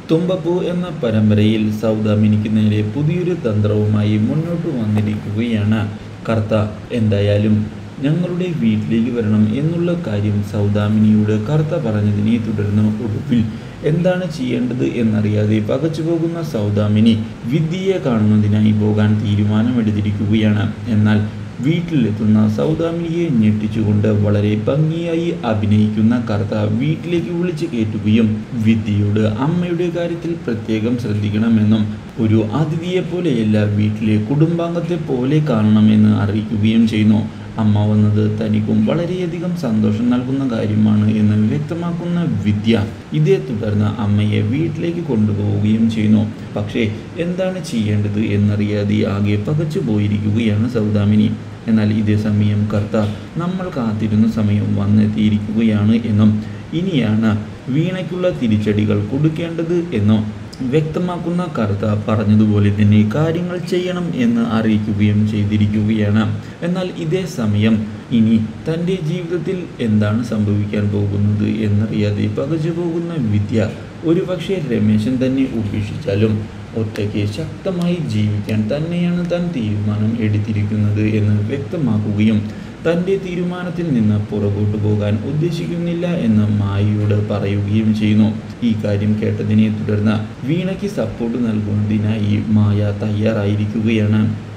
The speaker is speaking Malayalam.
തുമ്പപ്പൂ എന്ന പരമ്പരയിൽ സൗദാമിനിക്ക് നേരെ പുതിയൊരു തന്ത്രവുമായി മുന്നോട്ട് വന്നിരിക്കുകയാണ് കർത്ത. എന്തായാലും ഞങ്ങളുടെ വീട്ടിലേക്ക് വരണം എന്നുള്ള കാര്യം സൗദാമിനിയോട് കർത്ത പറഞ്ഞതിനെ തുടർന്ന് ഒടുവിൽ എന്താണ് ചെയ്യേണ്ടത് എന്നറിയാതെ പകച്ചുപോകുന്ന സൗദാമിനി വിദ്യയെ കാണുന്നതിനായി പോകാൻ തീരുമാനമെടുത്തിരിക്കുകയാണ്. എന്നാൽ വീട്ടിലെത്തുന്ന സൗദാമിനിയെ ഞെട്ടിച്ചുകൊണ്ട് വളരെ ഭംഗിയായി അഭിനയിക്കുന്ന കർത്ത വീട്ടിലേക്ക് വിളിച്ചു കയറ്റുകയും വിദ്യയോട് അമ്മയുടെ കാര്യത്തിൽ പ്രത്യേകം ശ്രദ്ധിക്കണമെന്നും ഒരു അതിഥിയെപ്പോലെയല്ല വീട്ടിലെ കുടുംബാംഗത്തെ പോലെ കാണണമെന്ന് അറിയിക്കുകയും ചെയ്യുന്നു. അമ്മ വന്നത് തനിക്കും വളരെയധികം സന്തോഷം നൽകുന്ന കാര്യമാണ് എന്ന് വ്യക്തമാക്കുന്ന വിദ്യ ഇതേ തുടർന്ന് അമ്മയെ വീട്ടിലേക്ക് കൊണ്ടുപോവുകയും ചെയ്യുന്നു. പക്ഷേ എന്താണ് ചെയ്യേണ്ടത് എന്നറിയാതെ ആകെ പകച്ചു പോയിരിക്കുകയാണ് സൗദാമിനി. എന്നാൽ ഇതേ സമയം കർത്ത നമ്മൾ കാത്തിരുന്ന സമയം വന്നെത്തിയിരിക്കുകയാണ് എന്നും ഇനിയാണ് വീണയ്ക്കുള്ള തിരിച്ചടികൾ കൊടുക്കേണ്ടത് എന്നും വ്യക്തമാക്കുന്ന കർത്ത പറഞ്ഞതുപോലെ തന്നെ കാര്യങ്ങൾ ചെയ്യണം എന്ന് അറിയിക്കുകയും ചെയ്തിരിക്കുകയാണ്. എന്നാൽ ഇതേ സമയം ഇനി തൻ്റെ ജീവിതത്തിൽ എന്താണ് സംഭവിക്കാൻ പോകുന്നത് എന്നറിയാതെ പകച്ചു പോകുന്ന വിദ്യ ഒരുപക്ഷെ രമേശൻ തന്നെ ഉപേക്ഷിച്ചാലും ഒറ്റയ്ക്ക് ശക്തമായി ജീവിക്കാൻ തന്നെയാണ് താൻ തീരുമാനം എടുത്തിരിക്കുന്നത് എന്ന് വ്യക്തമാക്കുകയും തൻ്റെ തീരുമാനത്തിൽ നിന്ന് പുറകോട്ട് പോകാൻ ഉദ്ദേശിക്കുന്നില്ല എന്ന് മായയോട് പറയുകയും ചെയ്യുന്നു. ഈ കാര്യം കേട്ടതിനെ തുടർന്ന് വീണയ്ക്ക് സപ്പോർട്ട് നൽകുന്നതിനായി മായ തയ്യാറായിരിക്കുകയാണ്.